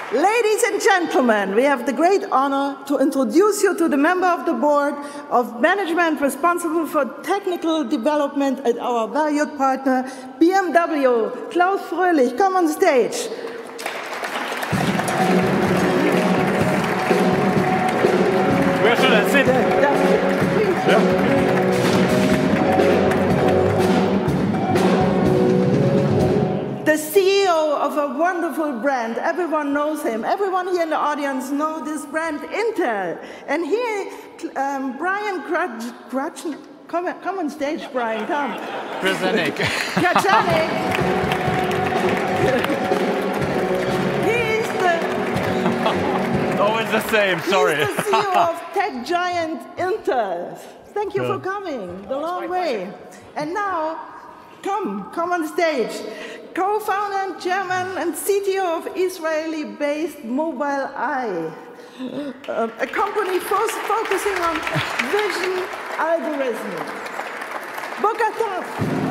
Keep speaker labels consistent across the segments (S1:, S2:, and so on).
S1: Ladies and gentlemen, we have the great honor to introduce you to the member of the board of management responsible for technical development at our valued partner, BMW. Klaus Fröhlich, come on stage.
S2: Where should I sit? Yeah.
S1: The CEO of a wonderful brand, everyone knows him. Everyone here in the audience knows this brand, Intel. And here, Brian Krzanich, come on stage, Brian, come.
S2: Krzanich.
S1: Krzanich. He's the...
S2: Always the same, sorry.
S1: He's the CEO of tech giant Intel. Thank you for coming the long way. And now, come on stage. Co-founder and chairman and CTO of Israeli-based Mobileye, a company focusing on vision algorithms. Boker Tov.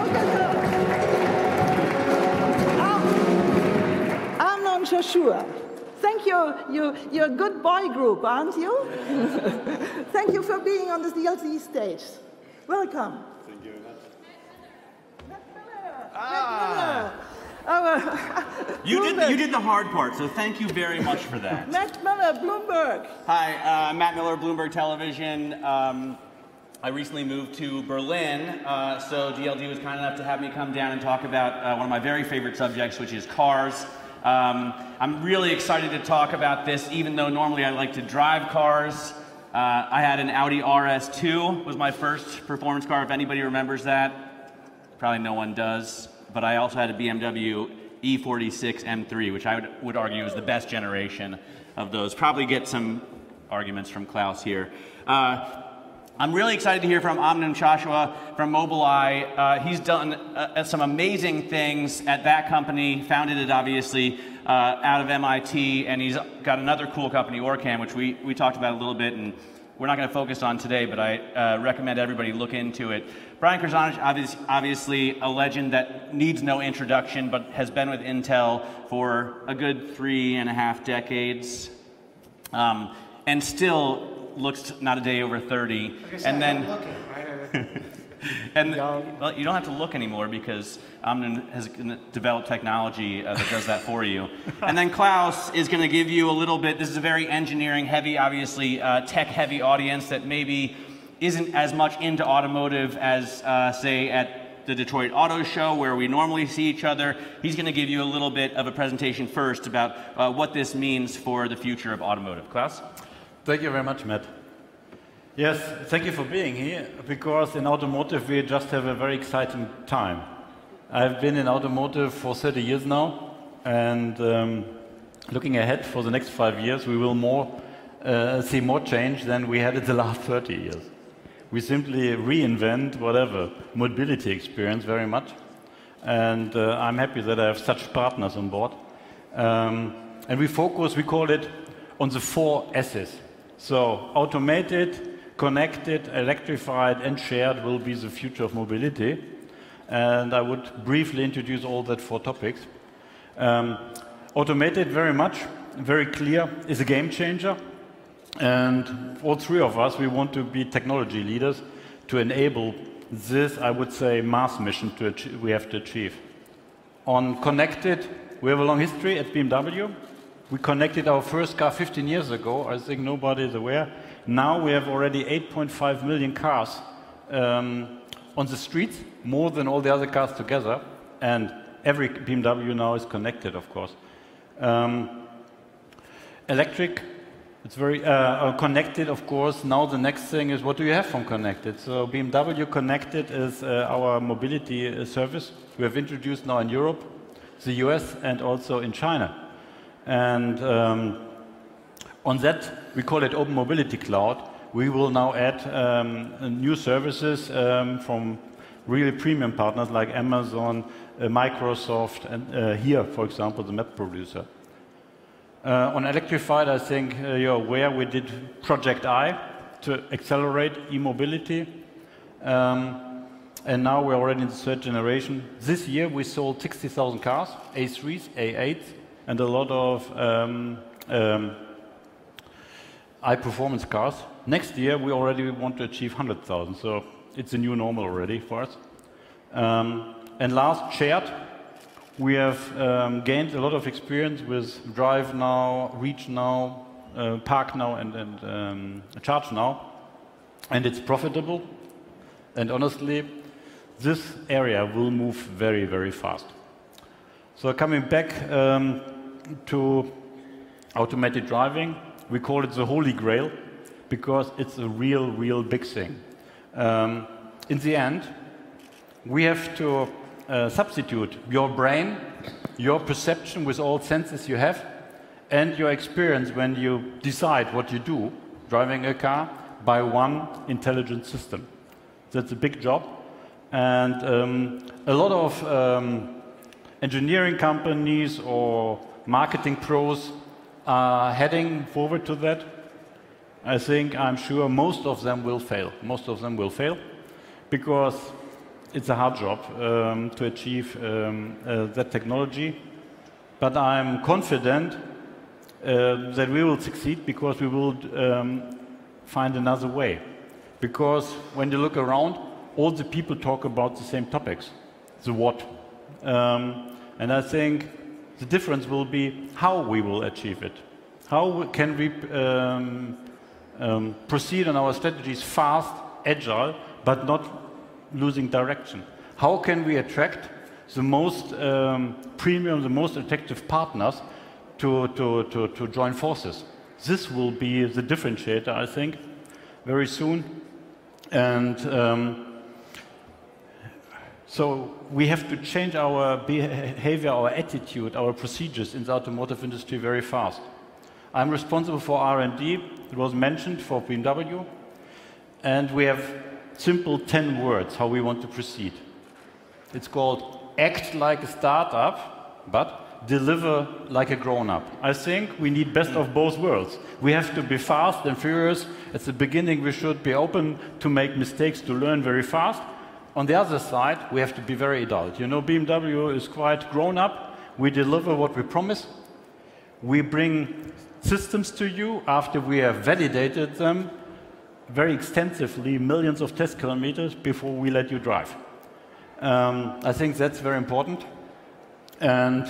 S1: Amnon Shashua. Thank you. You're a good boy group, aren't you? Thank you for being on this DLD stage. Welcome.
S2: Thank you very much.
S3: You did the hard part, so thank you very much for that.
S1: Matt Miller, Bloomberg.
S3: Hi, Matt Miller, Bloomberg Television. I recently moved to Berlin, so DLD was kind enough to have me come down and talk about one of my very favorite subjects, which is cars. I'm really excited to talk about this, even though normally I like to drive cars. I had an Audi RS2, was my first performance car, if anybody remembers that. Probably no one does. But I also had a BMW E46 M3, which I would argue is the best generation of those. Probably get some arguments from Klaus here. I'm really excited to hear from Amnon Shashua from Mobileye. He's done some amazing things at that company, founded it obviously out of MIT, and he's got another cool company, Orcam, which we talked about a little bit, and we're not going to focus on today, but I recommend everybody look into it. Brian Krzanich, obviously a legend that needs no introduction, but has been with Intel for a good 3.5 decades, and still looks not a day over 30. And then, well, you don't have to look anymore because Amnon has developed technology that does that for you. And then Klaus is going to give you a little bit. This is a very engineering-heavy, obviously tech-heavy audience that maybe isn't as much into automotive as, say, at the Detroit Auto Show where we normally see each other. He's going to give you a little bit of a presentation first about what this means for the future of automotive. Klaus?
S2: Thank you very much, Matt. Yes, thank you for being here, because in automotive we just have a very exciting time. I've been in automotive for 30 years now, and looking ahead for the next 5 years, we will see more change than we had in the last 30 years. We simply reinvent whatever mobility experience very much, and I'm happy that I have such partners on board. And we call it on the 4 S's. So automated, connected, electrified, and shared will be the future of mobility. And I would briefly introduce all that 4 topics. Automated, very clear, is a game changer. And all 3 of us, we want to be technology leaders to enable this, I would say, mass mission we have to achieve. On connected, we have a long history at BMW. We connected our first car 15 years ago. I think nobody is aware. Now we have already 8.5 million cars on the streets, more than all the other cars together. And every BMW now is connected, of course. Electric, it's very connected, of course. Now the next thing is, what do you have from connected? So BMW Connected is our mobility service. We have introduced now in Europe, the US, and also in China. And on that, we call it Open Mobility Cloud. We will now add new services from really premium partners like Amazon, Microsoft, and here, for example, the map producer. On electrified, I think you're aware we did Project I to accelerate e-mobility. And now we're already in the 3rd generation. This year we sold 60,000 cars, A3s, A8s, and a lot of high-performance cars. Next year, we already want to achieve 100,000, so it's a new normal already for us. And last, shared. We have gained a lot of experience with Drive Now, Reach Now, Park Now, and Charge Now, and it's profitable. And honestly, this area will move very, very fast. So coming back to automated driving, we call it the Holy Grail because it's a real, real big thing. In the end, we have to substitute your brain, your perception with all senses you have, and your experience when you decide what you do, driving a car, by one intelligent system. That's a big job. And a lot of engineering companies or marketing pros are heading forward to that. I'm sure most of them will fail. Most of them will fail because it's a hard job to achieve that technology. But I'm confident that we will succeed because we will find another way. Because when you look around, all the people talk about the same topics, the what. And I think the difference will be how we will achieve it. How can we proceed on our strategies fast, agile, but not losing direction? How can we attract the most premium, the most attractive partners to join forces? This will be the differentiator, I think, very soon. And so we have to change our behavior, our attitude, our procedures in the automotive industry very fast. I'm responsible for R&D. It was mentioned for BMW. And we have simple 10 words how we want to proceed. It's called act like a startup, but deliver like a grown-up. I think we need best of both worlds. We have to be fast and furious. At the beginning, we should be open to make mistakes, to learn very fast. On the other side, we have to be very adult. You know, BMW is quite grown-up. We deliver what we promise. We bring systems to you after we have validated them very extensively, millions of test kilometers before we let you drive. I think that's very important. And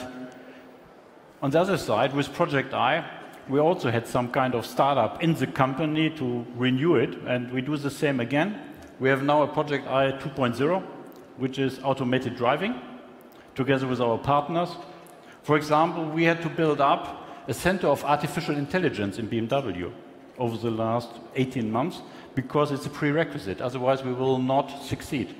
S2: on the other side, with Project I, we also had some kind of startup in the company to renew it, and we do the same again. We have now a Project I 2.0, which is automated driving, together with our partners. For example, we had to build up a center of artificial intelligence in BMW over the last 18 months, because it's a prerequisite. Otherwise, we will not succeed.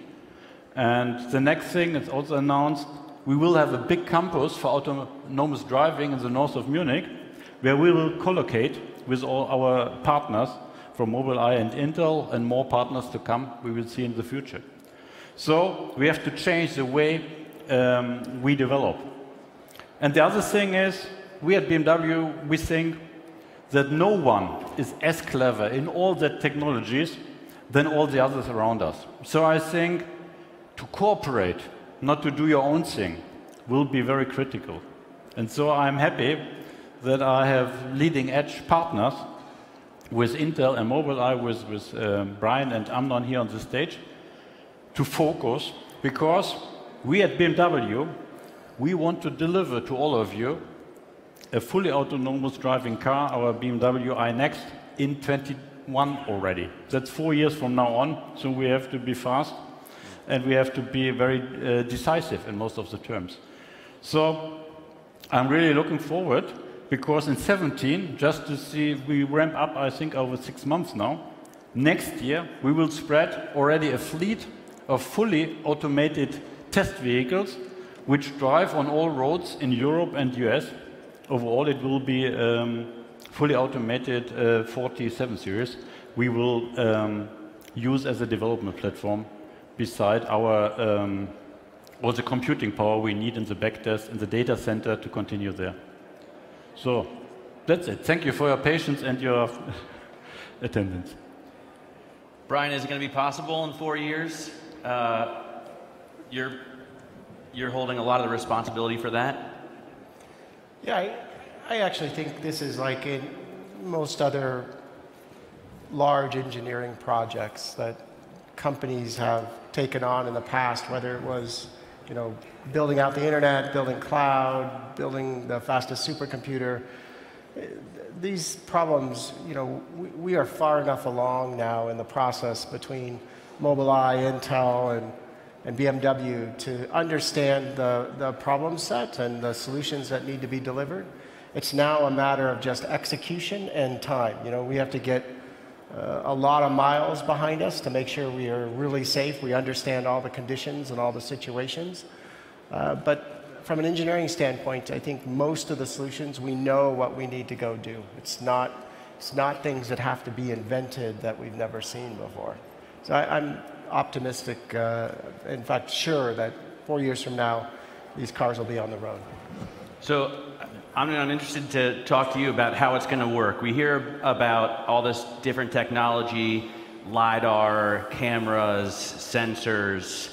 S2: And the next thing is also announced, we will have a big campus for autonomous driving in the north of Munich, where we will collocate with all our partners from Mobileye and Intel, and more partners to come, we will see in the future. So we have to change the way we develop. And the other thing is, we at BMW, we think that no one is as clever in all the technologies than all the others around us. So I think to cooperate, not to do your own thing, will be very critical. And so I'm happy that I have leading-edge partners with Intel and Mobileye, with Brian and Amnon here on the stage, to focus, because we at BMW, we want to deliver to all of you a fully autonomous driving car, our BMW iNext, in 21 already. That's 4 years from now on, so we have to be fast, and we have to be very decisive in most of the terms. So I'm really looking forward, because in 2017, just to see, we ramp up, I think, over 6 months now. Next year, we will spread already a fleet of fully automated test vehicles, which drive on all roads in Europe and US. Overall, it will be fully automated 47 series. We will use as a development platform beside our all the computing power we need in the backtest in the data center to continue there. So that's it. Thank you for your patience and your attendance.
S3: Brian, is it going to be possible in 4 years? You're holding a lot of the responsibility for that.
S4: Yeah, I actually think this is like in most other large engineering projects that companies have taken on in the past, whether it was, building out the internet, building cloud, building the fastest supercomputer. These problems, we are far enough along now in the process between Mobileye, Intel, and BMW to understand the problem set and the solutions that need to be delivered. It's now a matter of just execution and time. We have to get a lot of miles behind us to make sure we are really safe. We understand all the conditions and all the situations. But from an engineering standpoint, I think most of the solutions, we know what we need to go do. It's not things that have to be invented that we've never seen before. So I'm optimistic, in fact, sure that 4 years from now, these cars will be on the road.
S3: So I'm interested to talk to you about how it's going to work. We hear about all this different technology, LiDAR, cameras, sensors.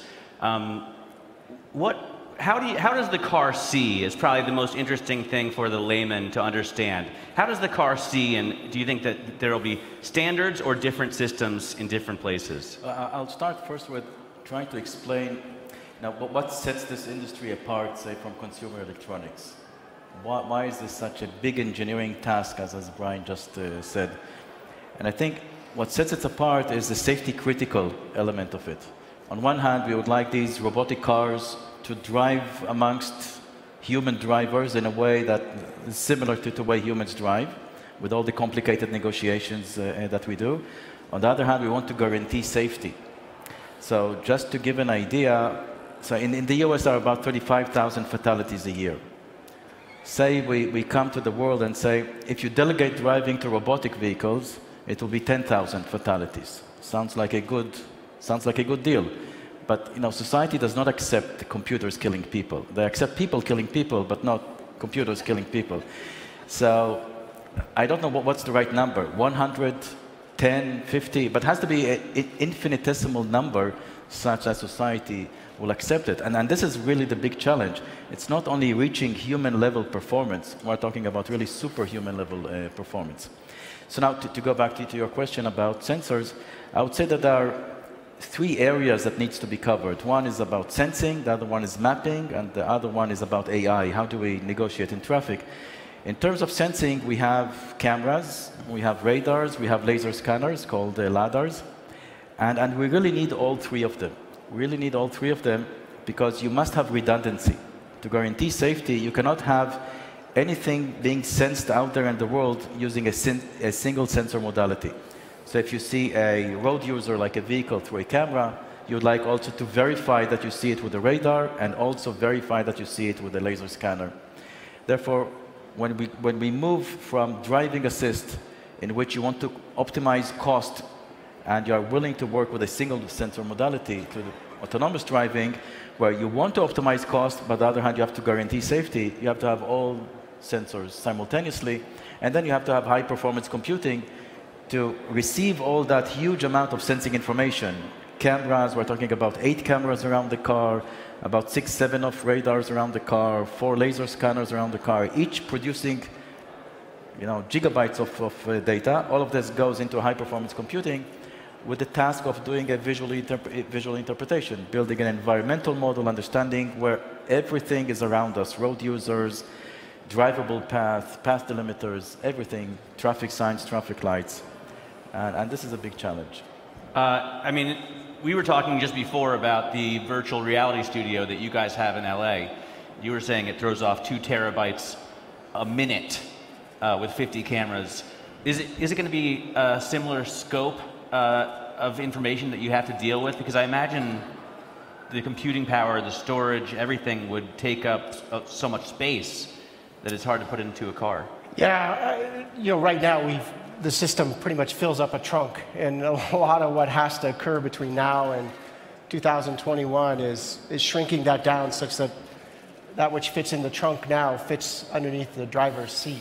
S3: How does the car see is probably the most interesting thing for the layman to understand. How does the car see, and do you think that there will be standards or different systems in different places?
S2: I'll start first with trying to explain what sets this industry apart, say, from consumer electronics. Why is this such a big engineering task, as Brian just said? And I think what sets it apart is the safety critical element of it. On one hand, we would like these robotic cars to drive amongst human drivers in a way that is similar to the way humans drive, with all the complicated negotiations that we do. On the other hand, we want to guarantee safety. So just to give an idea, so in the US there are about 35,000 fatalities a year. Say we come to the world and say, if you delegate driving to robotic vehicles, it will be 10,000 fatalities. Sounds like a good deal. But society does not accept computers killing people. They accept people killing people, but not computers killing people. So I don't know what's the right number, 100, 10, 50, but it has to be an infinitesimal number such that society will accept it. And this is really the big challenge. It's not only reaching human level performance, we're talking about really superhuman level performance. So now to go back to your question about sensors, I would say that there are 3 areas that needs to be covered. One is about sensing, the other one is mapping, and the other one is about AI. How do we negotiate in traffic? In terms of sensing, we have cameras, we have radars, we have laser scanners called LiDARs, and we really need all 3 of them. We really need all 3 of them because you must have redundancy. To guarantee safety, you cannot have anything being sensed out there in the world using a single sensor modality. So if you see a road user like a vehicle through a camera, you'd like also to verify that you see it with a radar and also verify that you see it with a laser scanner. Therefore, when we move from driving assist, in which you want to optimize cost and you are willing to work with a single sensor modality, to autonomous driving, where you want to optimize cost, but on the other hand, you have to guarantee safety, you have to have all sensors simultaneously, and then you have to have high performance computing to receive all that huge amount of sensing information. Cameras, we're talking about 8 cameras around the car, about 6, 7 of radars around the car, 4 laser scanners around the car, each producing gigabytes of data. All of this goes into high performance computing with the task of doing a visual interpretation, building an environmental model, understanding where everything is around us, road users, drivable path delimiters, everything, traffic signs, traffic lights. And this is a big challenge.
S3: I mean, we were talking just before about the virtual reality studio that you guys have in LA. You were saying it throws off 2 terabytes a minute with 50 cameras. Is it going to be a similar scope of information that you have to deal with? Because I imagine the computing power, the storage, everything would take up so much space that it's hard to put into a car.
S4: Yeah, right now the system pretty much fills up a trunk, and a lot of what has to occur between now and 2021 is shrinking that down such that which fits in the trunk now fits underneath the driver's seat,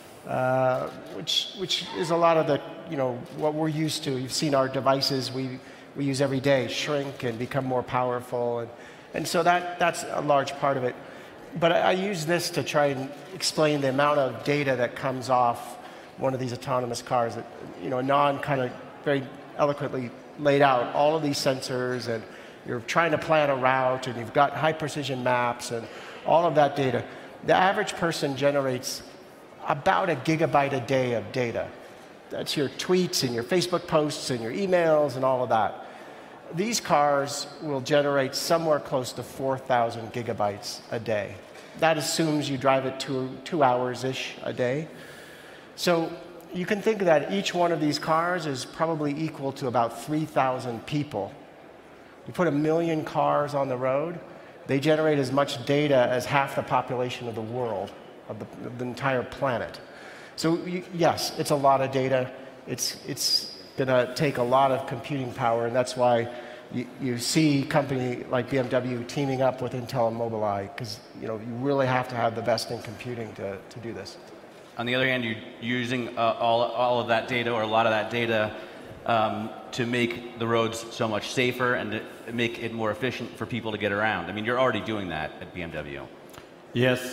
S4: which is a lot of the what we're used to. You've seen our devices we use every day shrink and become more powerful, and so that's a large part of it. But I use this to try and explain the amount of data that comes off one of these autonomous cars. That, Anon kind of very eloquently laid out all of these sensors, and you're trying to plan a route, and you've got high precision maps, and all of that data. The average person generates about a gigabyte a day of data. That's your tweets and your Facebook posts and your emails and all of that. These cars will generate somewhere close to 4,000 gigabytes a day. That assumes you drive it 2 hours-ish a day. So you can think that each one of these cars is probably equal to about 3,000 people. You put 1 million cars on the road, they generate as much data as half the population of the world, of the entire planet. So yes, it's a lot of data. It's going to take a lot of computing power, and that's why you see a company like BMW teaming up with Intel and Mobileye, because you really have to have the best in computing to do this.
S3: On the other hand, you're using all of that data, or a lot of that data, to make the roads so much safer and to make it more efficient for people to get around. I mean, you're already doing that at BMW.
S2: Yes.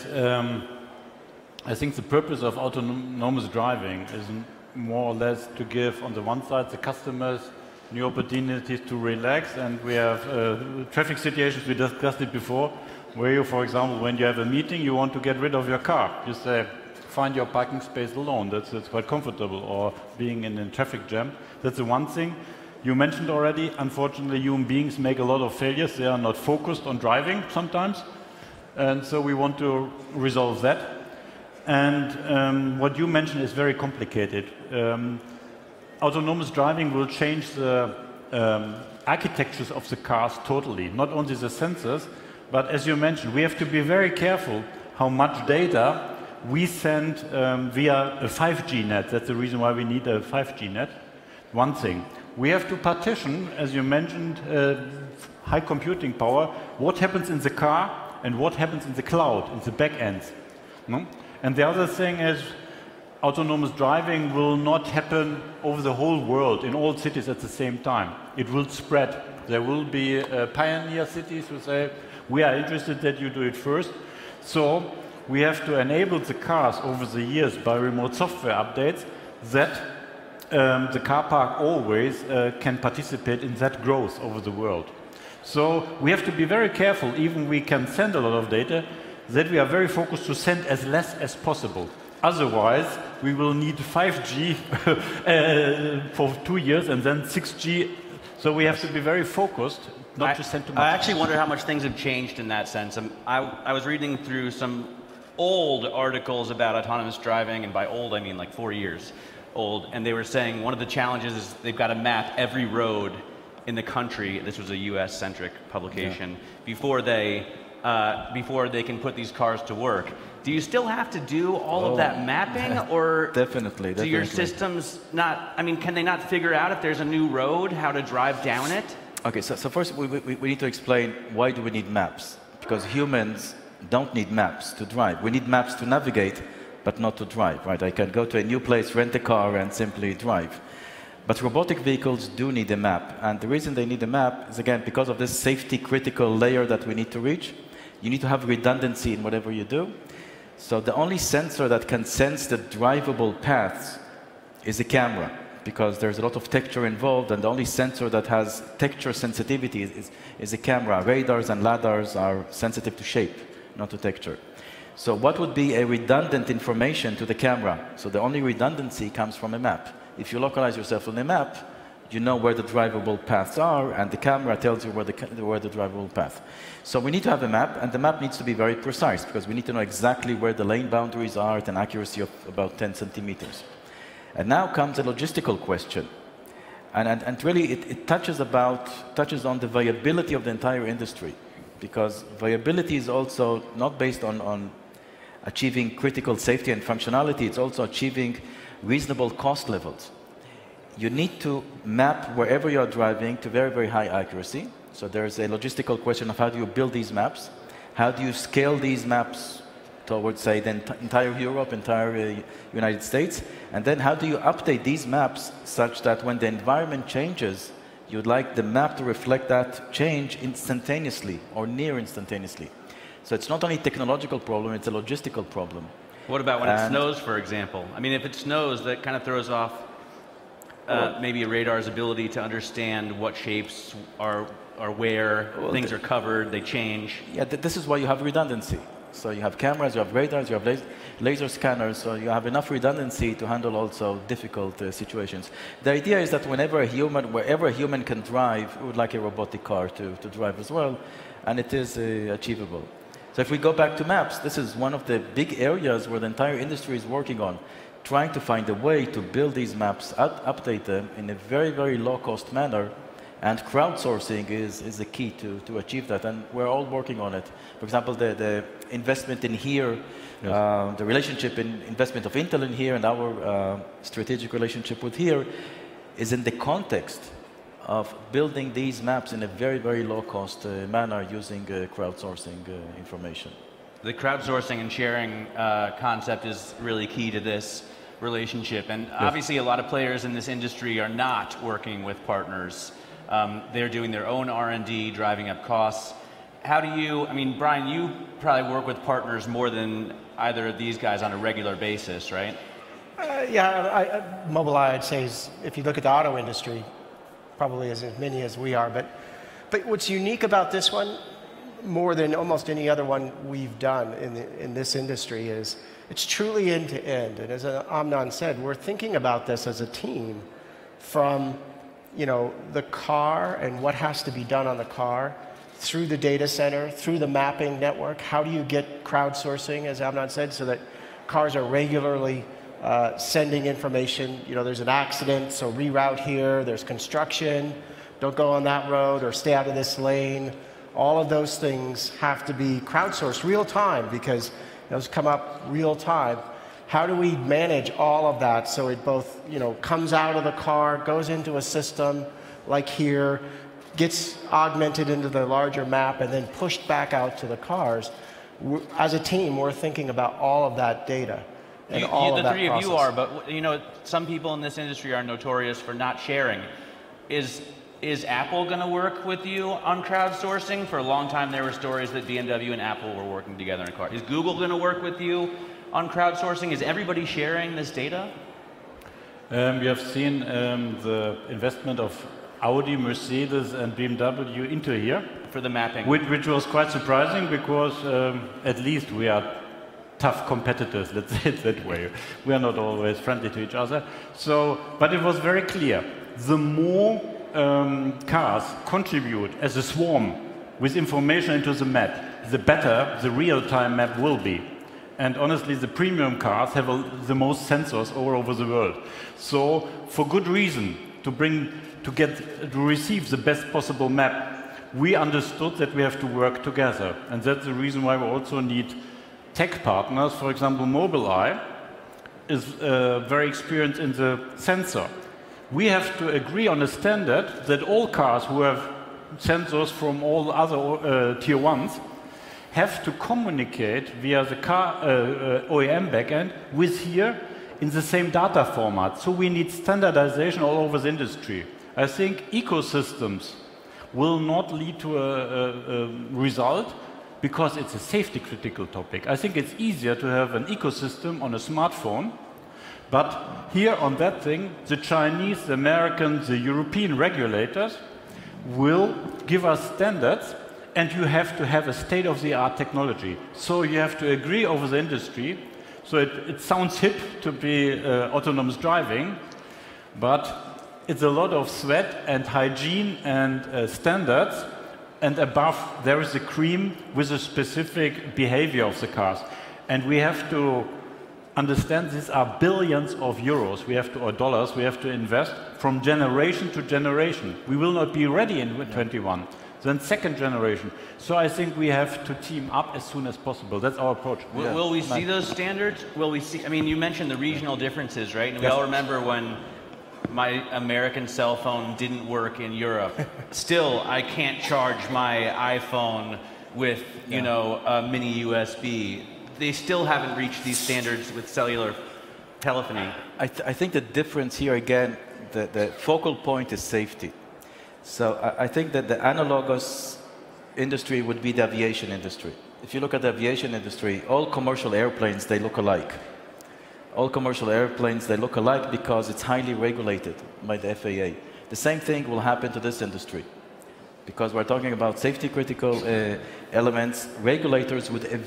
S2: I think the purpose of autonomous driving is more or less to give, on the one side, the customers new opportunities to relax, and we have traffic situations, we discussed it before, where you, for example, when you have a meeting, you want to get rid of your car. You say, find your parking space alone. That's quite comfortable. Or being in a traffic jam. That's the one thing. You mentioned already, unfortunately, human beings make a lot of failures. They are not focused on driving sometimes. And so we want to resolve that. And what you mentioned is very complicated. Autonomous driving will change the architectures of the cars totally, not only the sensors, but as you mentioned, we have to be very careful how much data we send via a 5G net. That's the reason why we need a 5G net. One thing. We have to partition, as you mentioned, high computing power, what happens in the car and what happens in the cloud, in the back ends. No? And the other thing is, autonomous driving will not happen over the whole world, in all cities at the same time. It will spread. There will be pioneer cities who say, we are interested that you do it first. So we have to enable the cars over the years by remote software updates that the car park always can participate in that growth over the world. So we have to be very careful, even we can send a lot of data, that we are very focused to send as less as possible. Otherwise, we will need 5G for 2 years and then 6G. So we have to be very focused, not to send too much.
S3: I actually wonder how much things have changed in that sense. I was reading through some old articles about autonomous driving, and by old I mean like 4 years old, and they were saying one of the challenges is they've got to map every road in the country. This was a US-centric publication, before they can put these cars to work. Do you still have to do all of that mapping, or
S5: definitely,
S3: do your systems not, I mean, can they not figure out if there's a new road, how to drive down it?
S5: Okay, so first we need to explain why do we need maps? Because humans don't need maps to drive. We need maps to navigate, but not to drive, right? I can go to a new place, rent a car, and simply drive. But robotic vehicles do need a map, and the reason they need a map is, again, because of this safety-critical layer that we need to reach. You need to have redundancy in whatever you do. So the only sensor that can sense the drivable paths is a camera, because there's a lot of texture involved, and the only sensor that has texture sensitivity is a camera. Radars and LiDARs are sensitive to shape, not to texture. So what would be a redundant information to the camera? So the only redundancy comes from a map. If you localize yourself on a map, you know where the drivable paths are, and the camera tells you where the drivable path. So we need to have a map, and the map needs to be very precise, because we need to know exactly where the lane boundaries are at an accuracy of about 10 centimeters. And now comes a logistical question. And really, it touches on the viability of the entire industry, because viability is also not based on achieving critical safety and functionality, it's also achieving reasonable cost levels. You need to map wherever you are driving to very, very high accuracy. So there's a logistical question of how do you build these maps? How do you scale these maps towards, say, the entire Europe, entire United States? And then how do you update these maps such that when the environment changes, you'd like the map to reflect that change instantaneously or near instantaneously? So it's not only a technological problem, it's a logistical problem.
S3: What about when it snows, for example? I mean, if it snows, that kind of throws off maybe a radar's ability to understand what shapes are where, things are covered, they change.
S5: Yeah, this is why you have redundancy. So you have cameras, you have radars, you have laser scanners, so you have enough redundancy to handle also difficult situations. The idea is that wherever a human can drive, we would like a robotic car to drive as well, and it is achievable. So if we go back to maps, this is one of the big areas where the entire industry is working on, trying to find a way to build these maps, update them in a very, very low-cost manner, and crowdsourcing is the key to achieve that, and we're all working on it. For example, the investment in here, the relationship in investment of Intel in here, and our strategic relationship with here is in the context of building these maps in a very, very low-cost manner using crowdsourcing information.
S3: The crowdsourcing and sharing concept is really key to this relationship, and obviously a lot of players in this industry are not working with partners. They're doing their own R&D, driving up costs. How do you, I mean, Brian, you probably work with partners more than either of these guys on a regular basis, right?
S4: Yeah, Mobileye, I'd say, is, if you look at the auto industry, probably as many as we are. But what's unique about this one, more than almost any other one we've done in this industry, is it's truly end-to-end. And as Amnon said, we're thinking about this as a team from the car and what has to be done on the car, through the data center, through the mapping network. How do you get crowdsourcing, as Amnon said, so that cars are regularly sending information? There's an accident, so reroute here. There's construction, don't go on that road or stay out of this lane. All of those things have to be crowdsourced real time because those come up real time. How do we manage all of that so it both comes out of the car, goes into a system like here, gets augmented into the larger map, and then pushed back out to the cars? As a team, we're thinking about all of that data and all of that process.
S3: The three of you are, but some people in this industry are notorious for not sharing. Is Apple going to work with you on crowdsourcing? For a long time, there were stories that BMW and Apple were working together in a car. Is Google going to work with you on crowdsourcing? Is everybody sharing this data?
S2: We have seen the investment of Audi, Mercedes, and BMW into here.
S3: For the mapping.
S2: Which was quite surprising because at least we are tough competitors, let's say it that way. We are not always friendly to each other. But it was very clear. The more cars contribute as a swarm with information into the map, the better the real-time map will be. And honestly, the premium cars have the most sensors all over the world. So, for good reason, to receive the best possible map, we understood that we have to work together. And that's the reason why we also need tech partners. For example, Mobileye is very experienced in the sensor. We have to agree on a standard that all cars who have sensors from all other tier ones have to communicate via the car OEM backend with here in the same data format. So we need standardization all over the industry. I think ecosystems will not lead to a result because it's a safety critical topic. I think it's easier to have an ecosystem on a smartphone, but here on that thing, the Chinese, the Americans, the European regulators will give us standards, and you have to have a state-of-the-art technology. So you have to agree over the industry. So it sounds hip to be autonomous driving, but it's a lot of sweat and hygiene and standards, and above there is a cream with a specific behavior of the cars. And we have to understand these are billions of euros or dollars we have to invest from generation to generation. We will not be ready in 21. Then second generation. So I think we have to team up as soon as possible. That's our approach.
S3: Will we see those standards? Will we see? I mean, you mentioned the regional differences, right? And we all remember when my American cell phone didn't work in Europe. Still, I can't charge my iPhone with, a mini USB. They still haven't reached these standards with cellular telephony.
S5: I think the difference here, again, the focal point is safety. So I think that the analogous industry would be the aviation industry. if you look at the aviation industry, all commercial airplanes, they look alike. All commercial airplanes, they look alike because it's highly regulated by the FAA. The same thing will happen to this industry. Because we're talking about safety critical elements, regulatory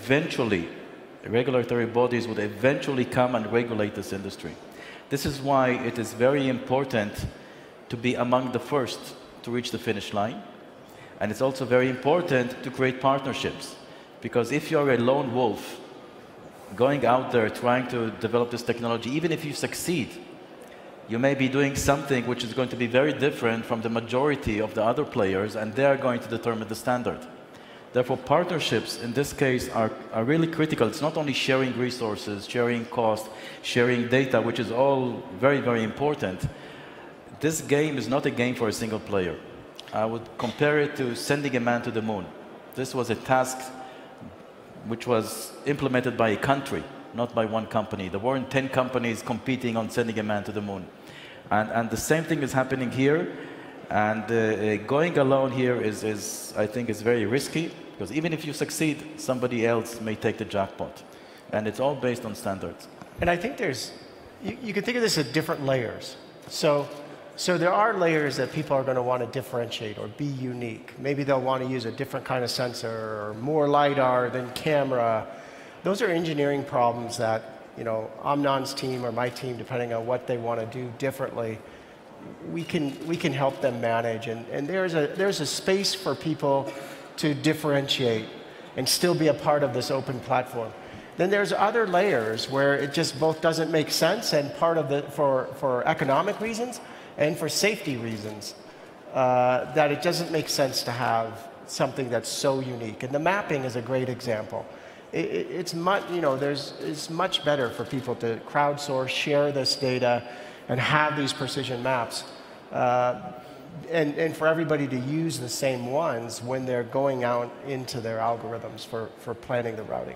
S5: bodies would eventually come and regulate this industry. This is why it is very important to be among the first to reach the finish line. And it's also very important to create partnerships. Because if you're a lone wolf, going out there trying to develop this technology, even if you succeed, you may be doing something which is going to be very different from the majority of the other players, and they are going to determine the standard. Therefore, partnerships in this case are really critical. It's not only sharing resources, sharing cost, sharing data, which is all very, very important. This game is not a game for a single player. I would compare it to sending a man to the moon. This was a task which was implemented by a country, not by one company. There weren't 10 companies competing on sending a man to the moon. And the same thing is happening here. And going alone here I think, is very risky, because even if you succeed, somebody else may take the jackpot. And it's all based on standards.
S4: And I think you can think of this as different layers. So there are layers that people are going to want to differentiate or be unique. Maybe they'll want to use a different kind of sensor or more LiDAR than camera. Those are engineering problems that, Amnon's team or my team, depending on what they want to do differently, we can help them manage. And there's a space for people to differentiate and still be a part of this open platform. Then there's other layers where it just both doesn't make sense, and part of it for economic reasons and for safety reasons, that it doesn't make sense to have something that's so unique. And the mapping is a great example. It's much better for people to crowdsource, share this data, and have these precision maps, and for everybody to use the same ones when they're going out into their algorithms for planning the routing.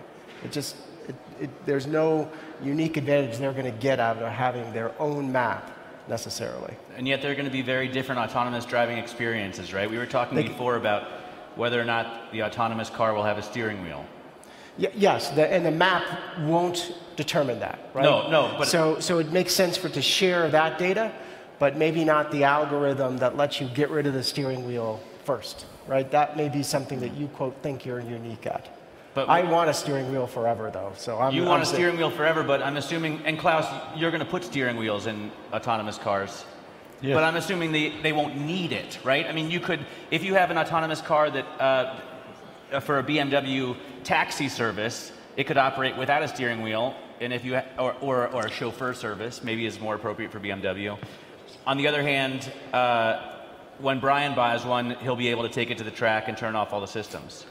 S4: There's no unique advantage they're going to get out of having their own map necessarily. And
S3: yet they're going to be very different autonomous driving experiences, right? We were talking before about whether or not the autonomous car will have a steering wheel.
S4: Yes, and the map won't determine that, right?
S3: No. But
S4: so it makes sense to share that data, but maybe not the algorithm that lets you get rid of the steering wheel first, right? That may be something that you, quote, think you're unique at. But I want a steering wheel forever, though. You want a steering wheel forever, but I'm assuming, and Klaus, you're going to put steering wheels in autonomous cars. Yes. But I'm assuming they won't need it, right? I mean, if you have an autonomous car that, for a BMW taxi service, it could operate without a steering wheel, and if you or a chauffeur service, maybe is more appropriate for BMW. On the other hand, when Brian buys one, he'll be able to take it to the track and turn off all the systems.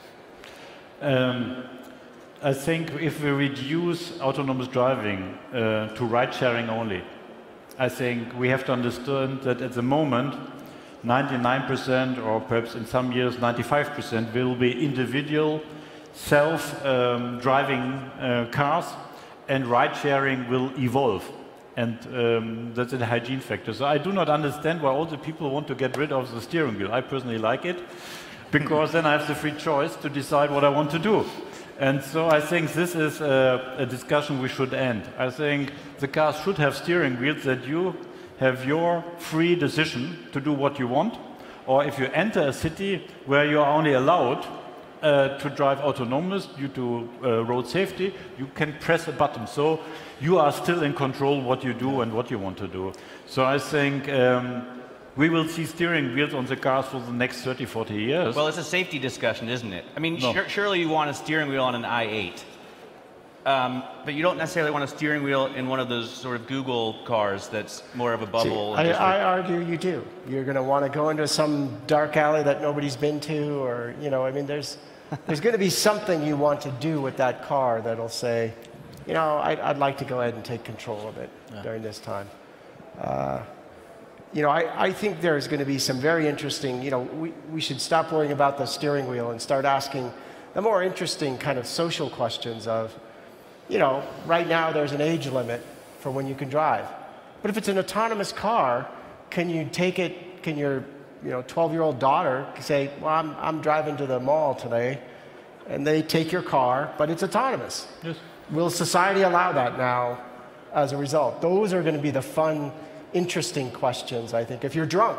S2: I think if we reduce autonomous driving to ride-sharing only, I think we have to understand that at the moment, 99% or perhaps in some years 95% will be individual self-driving cars, and ride-sharing will evolve. And that's a hygiene factor. So I do not understand why all the people want to get rid of the steering wheel. I personally like it, because then I have the free choice to decide what I want to do. And so I think this is a discussion we should end. I think the cars should have steering wheels that you have your free decision to do what you want. Or if you enter a city where you are only allowed to drive autonomous due to road safety, you can press a button. So you are still in control what you do and what you want to do. So I think we will see steering wheels on the cars for the next 30, 40 years.
S3: Well, it's a safety discussion, isn't it? I mean, surely you want a steering wheel on an i8. But you don't necessarily want a steering wheel in one of those sort of Google cars that's more of a bubble.
S4: See, I argue you do. You're going to want to go into some dark alley that nobody's been to, or, I mean, there's going to be something you want to do with that car that'll say, I'd like to go ahead and take control of it during this time. I think there's going to be some very interesting, we should stop worrying about the steering wheel and start asking the more interesting kind of social questions of, right now there's an age limit for when you can drive. But if it's an autonomous car, can you take it, can your 12-year-old daughter say, well, I'm driving to the mall today, and they take your car, but it's autonomous.
S2: Yes.
S4: Will society allow that now as a result? Those are going to be the fun, interesting questions, I think. If you're drunk,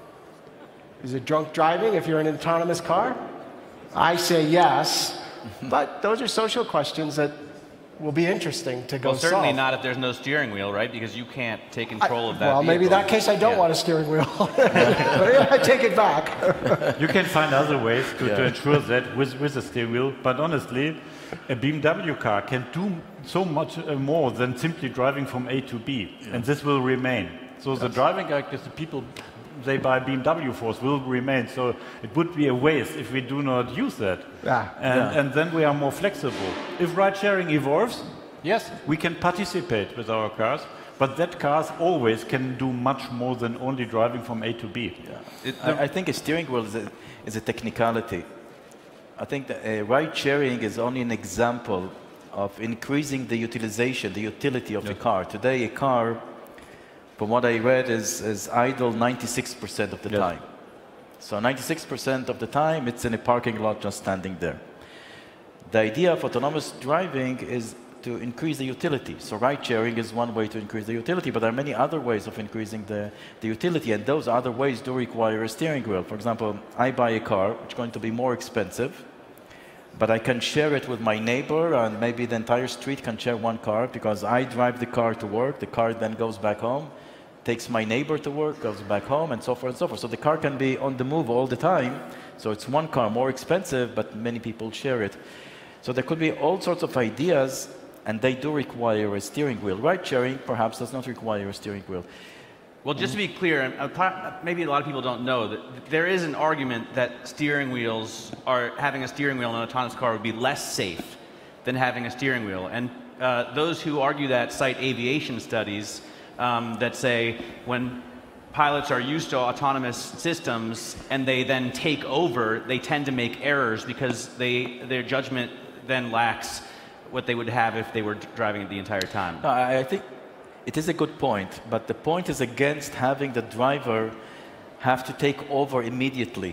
S4: is it drunk driving if you're in an autonomous car? I say yes, but those are social questions that will be interesting to go
S3: Well, certainly
S4: solve.
S3: not if there's no steering wheel, right? Because you can't take control of that
S4: Well, maybe in
S3: vehicle.
S4: that case I don't want a steering wheel. But I take it back.
S2: You can find other ways to ensure that with a steering wheel, but honestly, a BMW car can do so much more than simply driving from A to B, and this will remain. So the driving characteristics the people they buy BMW for will remain. So it would be a waste if we do not use that. And then we are more flexible. If ride-sharing evolves, yes, we can participate with our cars, but that cars always can do much more than only driving from A to B.
S5: I think a steering wheel is a technicality. I think that ride-sharing is only an example of increasing the utilization, the utility of the car. Today, a car, from what I read, is idle 96% of the time. So 96% of the time, it's in a parking lot just standing there. The idea of autonomous driving is to increase the utility. So ride-sharing is one way to increase the utility, but there are many other ways of increasing the utility, and those other ways do require a steering wheel. For example, I buy a car, which is going to be more expensive, but I can share it with my neighbor, and maybe the entire street can share one car, because I drive the car to work, the car then goes back home, takes my neighbor to work, goes back home, and so forth and so forth. So the car can be on the move all the time. So it's one car, more expensive, but many people share it. So there could be all sorts of ideas, and they do require a steering wheel. Ride-sharing perhaps does not require a steering wheel.
S3: Well, just to be clear, maybe a lot of people don't know that there is an argument that having a steering wheel in an autonomous car would be less safe than having a steering wheel. And those who argue that cite aviation studies that say when pilots are used to autonomous systems and they then take over, they tend to make errors because their judgment then lacks what they would have if they were driving it the entire time.
S5: No, I think it is a good point, but the point is against having the driver have to take over immediately.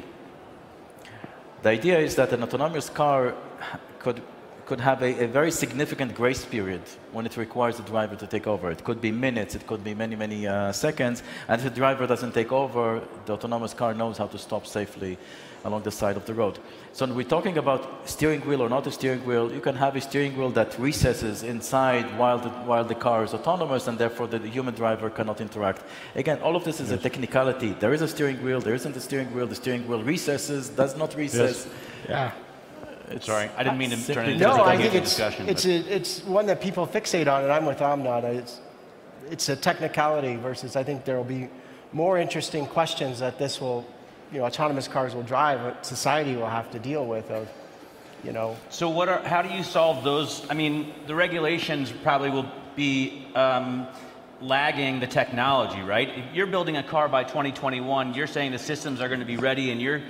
S5: The idea is that an autonomous car could have a very significant grace period when it requires the driver to take over. It could be minutes, it could be many, many seconds, and if the driver doesn't take over, the autonomous car knows how to stop safely along the side of the road. So when we're talking about steering wheel or not a steering wheel, you can have a steering wheel that recesses inside while the car is autonomous, and therefore the human driver cannot interact. Again, all of this is a technicality. There is a steering wheel, there isn't a steering wheel, the steering wheel recesses, does not recess.
S4: Yeah.
S3: Sorry, I didn't mean to turn it into
S4: No,
S3: a
S4: I think
S3: discussion.
S4: it's one that people fixate on, and I'm with Amnat. It's a technicality versus I think there will be more interesting questions that this will, autonomous cars will drive, what society will have to deal with. So
S3: how do you solve those? I mean, the regulations probably will be lagging the technology, right? If you're building a car by 2021, you're saying the systems are going to be ready and your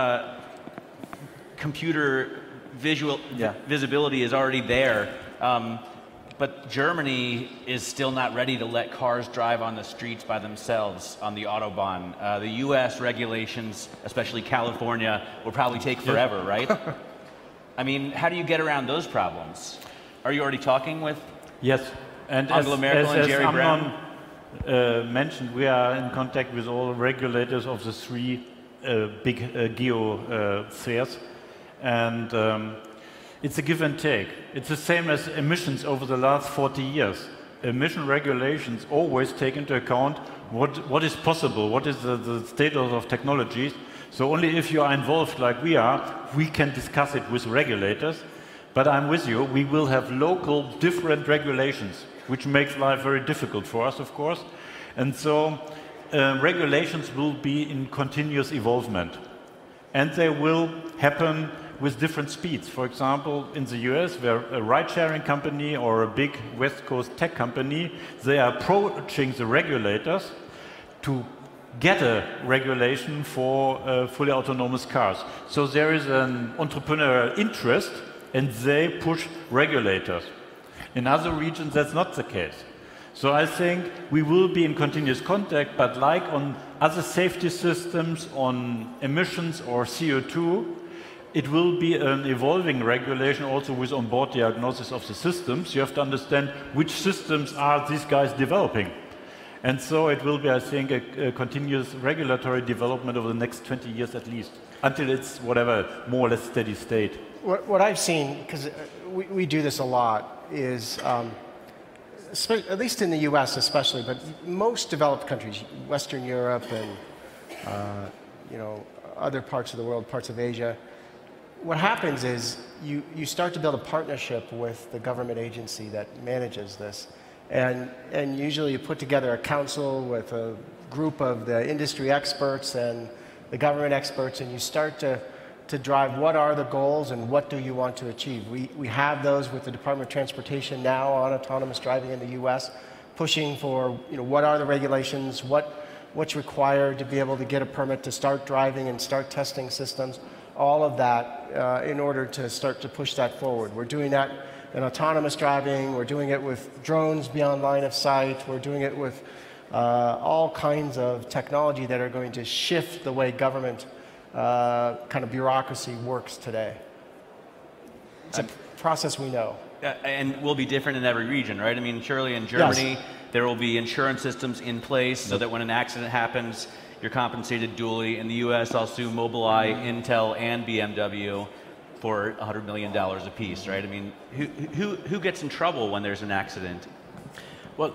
S3: computer visibility is already there. But Germany is still not ready to let cars drive on the streets by themselves on the Autobahn. The US regulations, especially California, will probably take forever, right? I mean, how do you get around those problems? Are you already talking with Angela Merkel and Jerry Brown?
S2: Mentioned, we are in contact with all regulators of the three big geo spheres, and it's a give and take. It's the same as emissions over the last 40 years. Emission regulations always take into account what is possible, what is the status of technologies. So only if you are involved like we are, we can discuss it with regulators. But I'm with you, we will have local different regulations, which makes life very difficult for us, of course. And so regulations will be in continuous evolvement. And they will happen with different speeds. For example, in the US, where a ride-sharing company or a big West Coast tech company, they are approaching the regulators to get a regulation for fully autonomous cars. So there is an entrepreneurial interest, and they push regulators. In other regions, that's not the case. So I think we will be in continuous contact, but like on other safety systems, on emissions or CO2, it will be an evolving regulation also with onboard diagnosis of the systems. You have to understand which systems are these guys developing. And so it will be, I think, a continuous regulatory development over the next 20 years at least, until it's whatever, more or less steady state.
S4: What I've seen, because we do this a lot, is, at least in the US especially, but most developed countries, Western Europe and you know, other parts of the world, parts of Asia, what happens is you start to build a partnership with the government agency that manages this. And usually you put together a council with a group of the industry experts and the government experts, and you start to drive what are the goals and what do you want to achieve. We have those with the Department of Transportation now on autonomous driving in the US, pushing for, you know, what are the regulations, what's required to be able to get a permit to start driving and start testing systems, all of that in order to start to push that forward. We're doing that in autonomous driving, we're doing it with drones beyond line of sight, we're doing it with all kinds of technology that are going to shift the way government kind of bureaucracy works today. It's a process we know.
S3: And will be different in every region, right? I mean, surely in Germany, yes, there will be insurance systems in place so that when an accident happens, you're compensated duly. In the US, I'll sue Mobileye, Intel, and BMW for $100 million apiece, right? I mean, who gets in trouble when there's an accident?
S5: Well,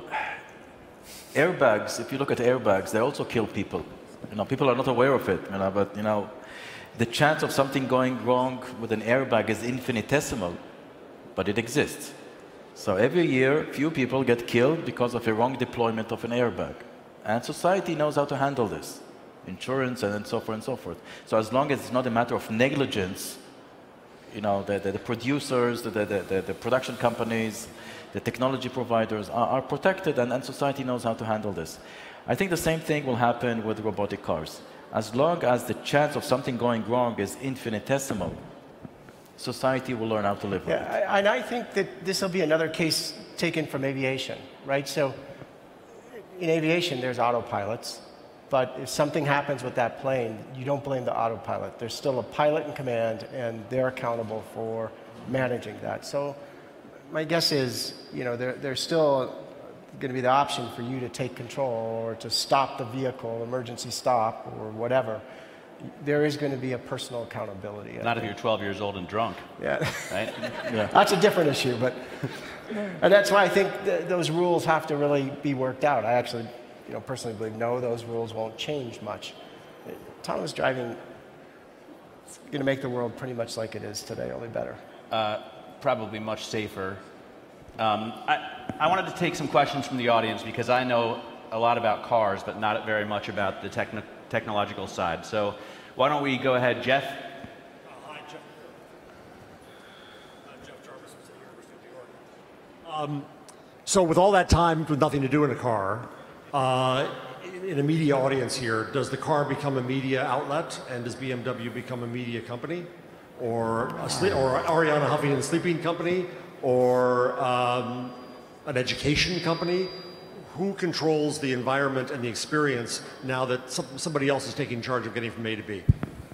S5: airbags, if you look at airbags, they also kill people. You know, people are not aware of it, you know, but, you know, the chance of something going wrong with an airbag is infinitesimal, but it exists. So every year, few people get killed because of a wrong deployment of an airbag. And society knows how to handle this, insurance and so forth and so forth. So as long as it's not a matter of negligence, you know, the producers, the production companies, the technology providers are protected, and society knows how to handle this. I think the same thing will happen with robotic cars. As long as the chance of something going wrong is infinitesimal, society will learn how to live with it.
S4: And I think that this will be another case taken from aviation, right? So in aviation, there's autopilots, but if something happens with that plane, you don't blame the autopilot. There's still a pilot in command, and they're accountable for managing that. So my guess is, you know, there's still going to be the option for you to take control or to stop the vehicle, emergency stop, or whatever. There is going to be a personal accountability.
S3: Not if you're 12 years old and drunk.
S4: Yeah.
S3: Right?
S4: Yeah. That's a different issue, but and that's why I think those rules have to really be worked out. I actually, you know, personally believe no, those rules won't change much. Autonomous driving is going to make the world pretty much like it is today, only better.
S3: Probably much safer. I wanted to take some questions from the audience because I know a lot about cars, but not very much about the technological side. So why don't we go ahead, Jeff?
S6: Hi, Jeff. Jeff Jarvis from the University of New York. So with all that time with nothing to do in a car, in a media audience here, does the car become a media outlet, and does BMW become a media company? Or Arianna Huffington Sleeping Company, or an education company? Who controls the environment and the experience now that somebody else is taking charge of getting from A to B?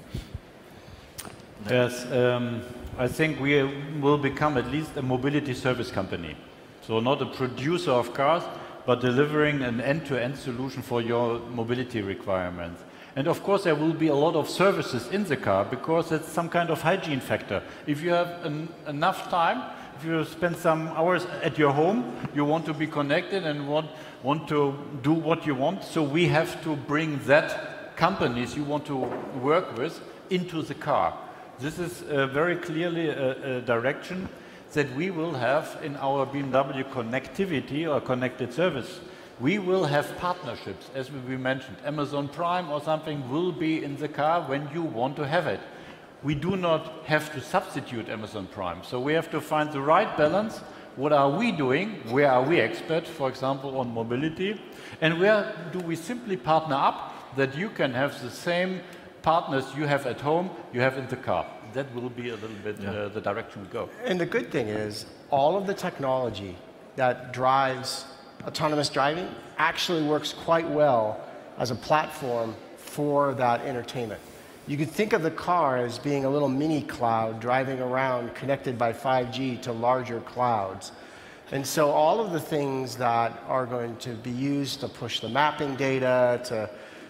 S2: Yes, I think we will become at least a mobility service company. So not a producer of cars, but delivering an end-to-end solution for your mobility requirements. And of course, there will be a lot of services in the car because it's some kind of hygiene factor. If you have enough time, if you spend some hours at your home, you want to be connected and want to do what you want. So we have to bring that companies you want to work with into the car. This is very clearly a direction that we will have in our BMW connectivity or connected service. We will have partnerships, as we mentioned. Amazon Prime or something will be in the car when you want to have it. We do not have to substitute Amazon Prime. So we have to find the right balance. What are we doing? Where are we expert, for example, on mobility? And where do we simply partner up that you can have the same partners you have at home, you have in the car? That will be a little bit the direction we go.
S4: And the good thing is, all of the technology that drives autonomous driving actually works quite well as a platform for that entertainment. You could think of the car as being a little mini cloud driving around connected by 5G to larger clouds. And so all of the things that are going to be used to push the mapping data,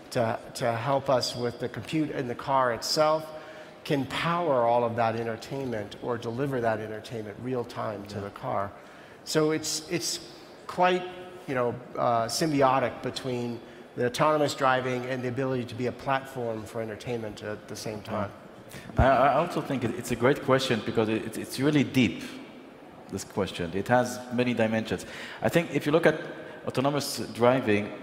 S4: to help us with the compute in the car itself, can power all of that entertainment or deliver that entertainment real time to the car. So it's quite symbiotic between the autonomous driving and the ability to be a platform for entertainment at the same time.
S5: I also think it's a great question because it's really deep, this question. It has many dimensions. I think if you look at autonomous driving,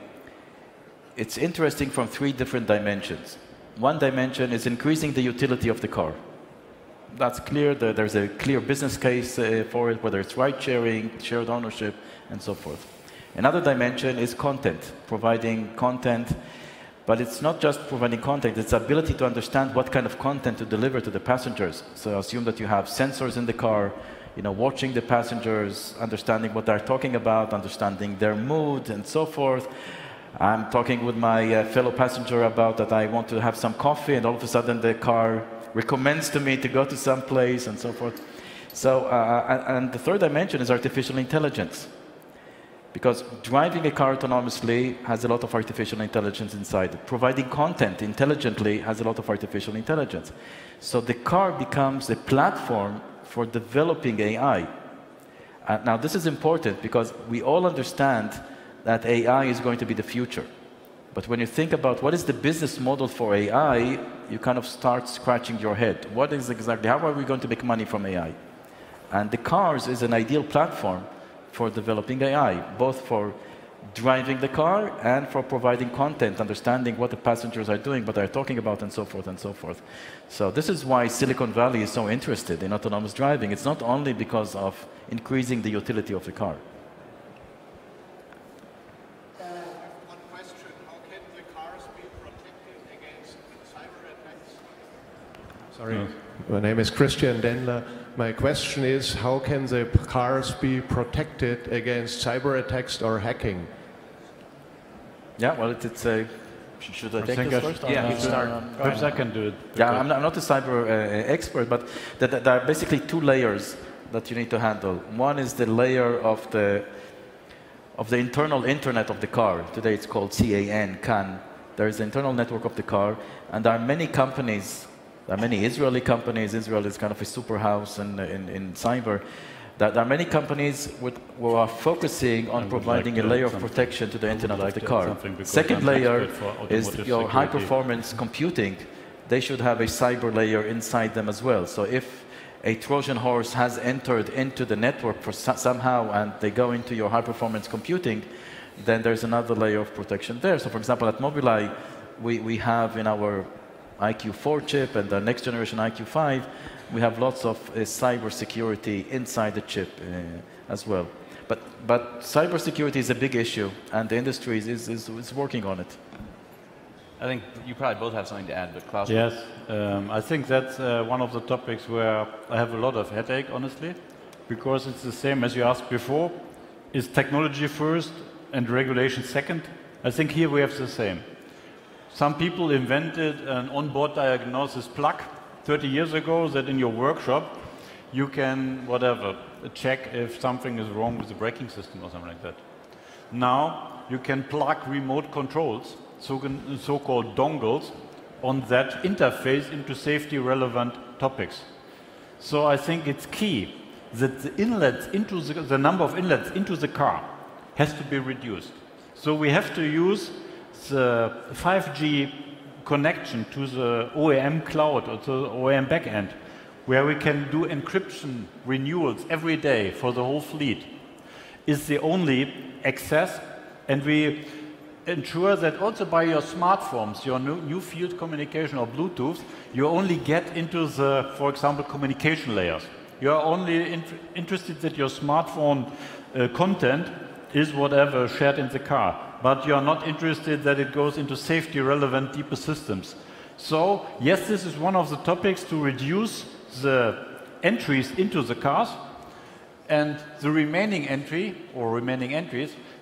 S5: it's interesting from 3 different dimensions. One dimension is increasing the utility of the car. That's clear. There's a clear business case for it, whether it's ride sharing, shared ownership, and so forth. Another dimension is content, providing content. But it's not just providing content, it's the ability to understand what kind of content to deliver to the passengers. So assume that you have sensors in the car, watching the passengers, understanding what they're talking about, understanding their mood, and so forth. I'm talking with my fellow passenger about that I want to have some coffee, and all of a sudden the car recommends to me to go to some place, and so forth. So, and the third dimension is artificial intelligence. Because driving a car autonomously has a lot of artificial intelligence inside it. Providing content intelligently has a lot of artificial intelligence. So the car becomes a platform for developing AI. Now this is important because we all understand that AI is going to be the future. But when you think about what is the business model for AI, you kind of start scratching your head. What is exactly, how are we going to make money from AI? And the cars is an ideal platform for developing AI, both for driving the car and for providing content, understanding what the passengers are doing, what they're talking about, and so forth and so forth. So this is why Silicon Valley is so interested in autonomous driving. It's not only because of increasing the utility of the car.
S7: One question, how can the cars be protected against cyber attacks?
S8: Sorry, my name is Christian Dendler. My question is, how can the cars be protected against cyber attacks or hacking?
S5: Yeah, well, it's a... Should I take this first?
S3: Yeah, you start.
S2: Perhaps I can do it.
S5: Yeah, I'm not a cyber expert, but there are basically 2 layers that you need to handle. One is the layer of the internal internet of the car. Today it's called CAN. There is the internal network of the car, and there are many companies. There are many Israeli companies. Israel is kind of a super house in cyber. There are many companies who are focusing on providing a layer of protection to the internet of the car. Second layer is your high-performance computing. They should have a cyber layer inside them as well. So if a Trojan horse has entered into the network somehow and they go into your high-performance computing, then there's another layer of protection there. So for example, at Mobileye, we have in our IQ4 chip and the next generation IQ5, we have lots of cyber security inside the chip as well. But cyber security is a big issue, and the industry is working on it.
S3: I think you probably both have something to add, but Klaus?
S2: Yes, I think that's one of the topics where I have a lot of headache, honestly, because it's the same as you asked before. Is technology first and regulation second? I think here we have the same. Some people invented an onboard diagnosis plug 30 years ago that in your workshop you can, check if something is wrong with the braking system or something like that. Now you can plug remote controls, so-called dongles, on that interface into safety-relevant topics. So I think it's key that the inlets into the number of inlets into the car has to be reduced. So we have to use the 5G connection to the OEM cloud or to the OEM backend, where we can do encryption renewals every day for the whole fleet, is the only access, and we ensure that also by your smartphones, your new field communication or Bluetooth, you only get into the, for example, communication layers. You are only interested that your smartphone content is whatever shared in the car, but you are not interested that it goes into safety-relevant deeper systems. So, yes, this is one of the topics to reduce the entries into the cars, and the remaining entry, or remaining entries,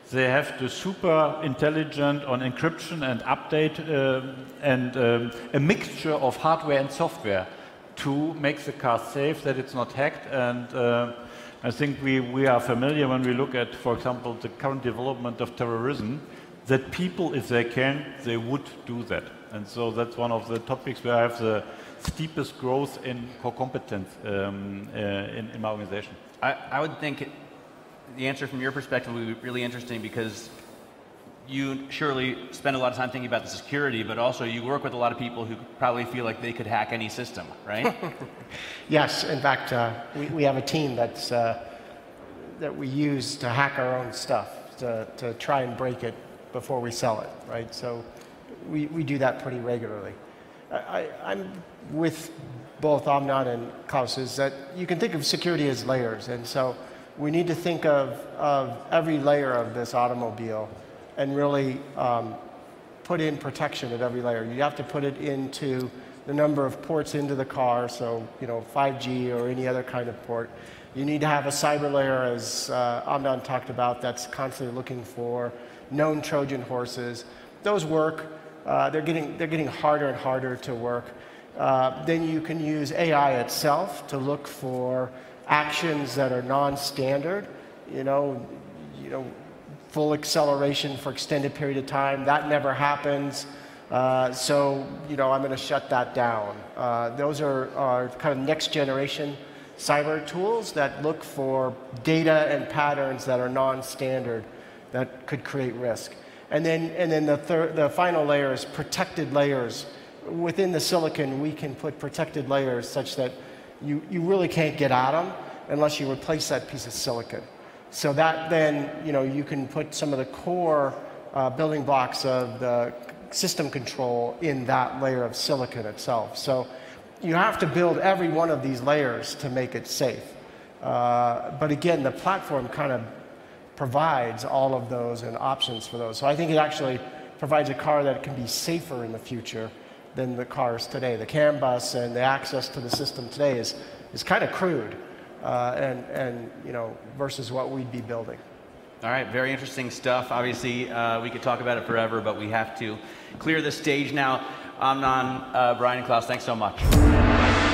S2: they have the super intelligent on encryption and update and a mixture of hardware and software to make the car safe, that it's not hacked. And I think we are familiar when we look at, for example, the current development of terrorism, that people, if they can, they would do that. And so that's one of the topics where I have the steepest growth in core competence in my organization.
S3: I would think the answer from your perspective would be really interesting, because you surely spend a lot of time thinking about the security, but also you work with a lot of people who probably feel like they could hack any system, right?
S4: Yes, in fact, we have a team that's, that we use to hack our own stuff, to try and break it before we sell it, right? So we do that pretty regularly. I'm with both Amnon and Klaus, is that you can think of security as layers, and so we need to think of every layer of this automobile and really put in protection at every layer. You have to put it into the number of ports into the car, so 5G or any other kind of port. You need to have a cyber layer, as Amnon talked about, that's constantly looking for known Trojan horses. Those work. They're getting harder and harder to work. Then you can use AI itself to look for actions that are non-standard. Full acceleration for extended period of time, that never happens. So I'm going to shut that down. Those are kind of next generation cyber tools that look for data and patterns that are non-standard that could create risk. And then the final layer is protected layers. Within the silicon, we can put protected layers such that you really can't get at them unless you replace that piece of silicon. So that then, you can put some of the core building blocks of the system control in that layer of silicon itself. So you have to build every one of these layers to make it safe. But again, the platform kind of provides all of those and options for those. So I think it actually provides a car that can be safer in the future than the cars today. The CAN bus and the access to the system today is kind of crude, versus what we'd be building.
S3: All right, very interesting stuff. Obviously, we could talk about it forever, but we have to clear the stage now. Amnon, Brian, and Klaus, thanks so much.